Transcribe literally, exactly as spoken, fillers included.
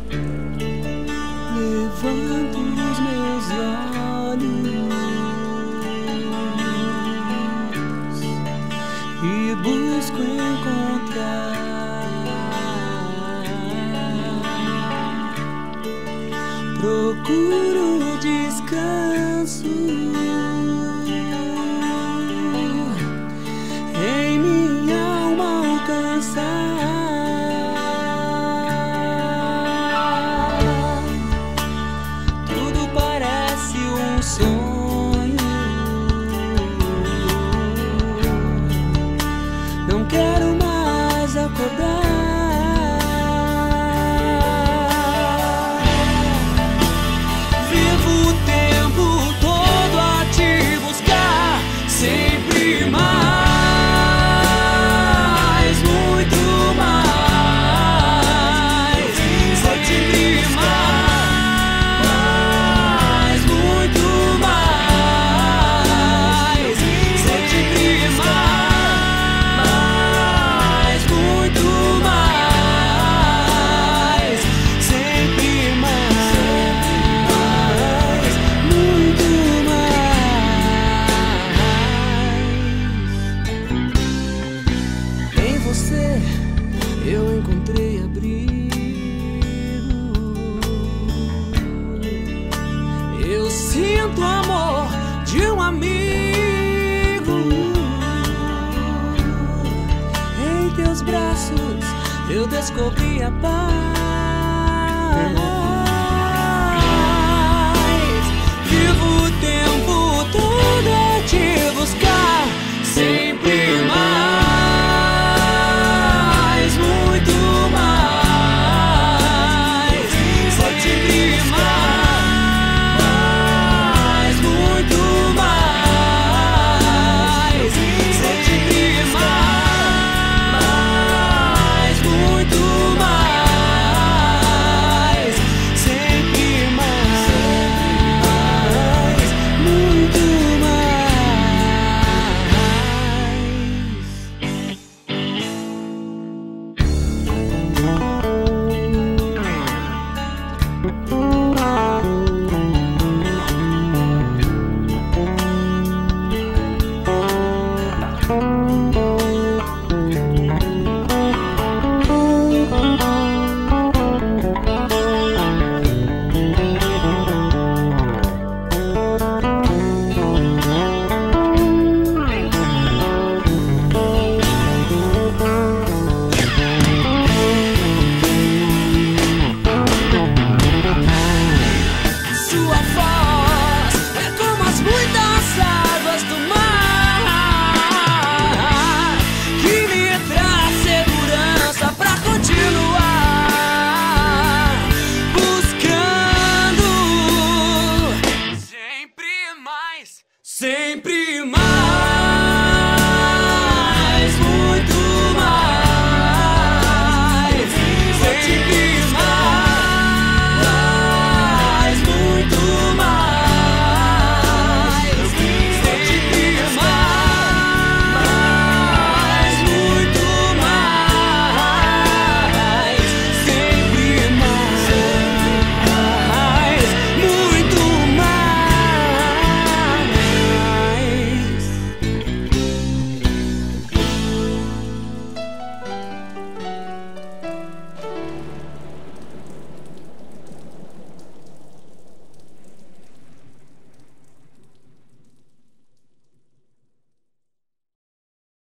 Levanto os meus olhos e busco encontrar, procuro descanso em minha alma alcançar. Tudo parece um sonho, não quero mais acordar. Vivo o tempo todo a te buscar, sempre mais, muito mais, sempre mais, muito mais, sempre mais, muito mais, sempre mais, muito mais. Em você eu encontrei abrigo, eu sinto o amor de um amigo. Em teus braços eu descobri a paz.